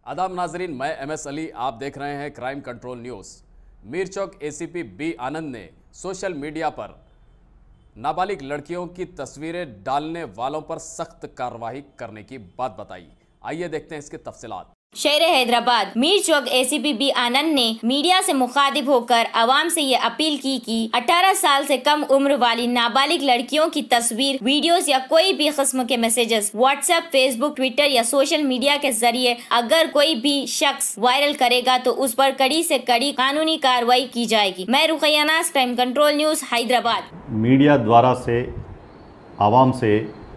आदाब नाजरीन, मैं MS अली, आप देख रहे हैं crime control news. Mirchowk ACP B Anand ने सोशल मीडिया पर नाबालिग लड़कियों की तस्वीरें डालने वालों पर सख्त कार्रवाई करने की बात बताई। आइए देखते हैं इसके तफसीलात। शहर हैदराबाद मीरचौक ACP B आनंद ने मीडिया से मुखातिब होकर आवाम से ये अपील की कि 18 साल से कम उम्र वाली नाबालिग लड़कियों की तस्वीर, वीडियोस या कोई भी किस्म के मैसेजेस व्हाट्सएप, फेसबुक, ट्विटर या सोशल मीडिया के जरिए अगर कोई भी शख्स वायरल करेगा तो उस पर कड़ी से कड़ी कानूनी कार्रवाई की जाएगी। मैं Ruqaiya Naaz, crime control news, Hyderabad. Media द्वारा से आवाम से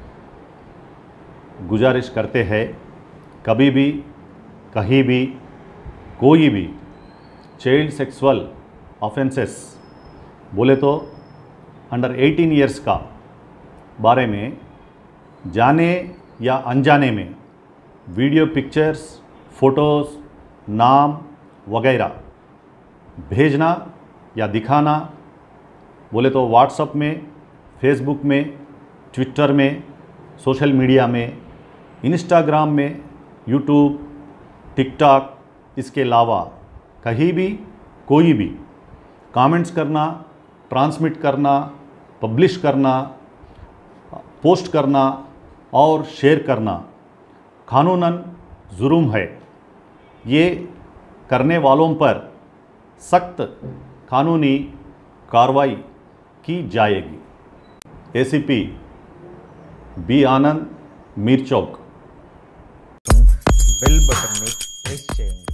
गुजारिश करते हैं, कभी भी कहीं भी कोई भी चाइल्ड सेक्सुअल ऑफेंसेस बोले तो अंडर 18 इयर्स का बारे में जाने या अनजाने में वीडियो, पिक्चर्स, फ़ोटोज़, नाम वगैरह भेजना या दिखाना बोले तो व्हाट्सएप में, फेसबुक में, ट्विटर में, सोशल मीडिया में, इंस्टाग्राम में, यूट्यूब, टिकटॉक, इसके अलावा कहीं भी कोई भी कमेंट्स करना, ट्रांसमिट करना, पब्लिश करना, पोस्ट करना और शेयर करना कानूनन जुर्म है। ये करने वालों पर सख्त कानूनी कार्रवाई की जाएगी। ACP B Anand, Mirchowk. Bell button में प्रेस చేయండి।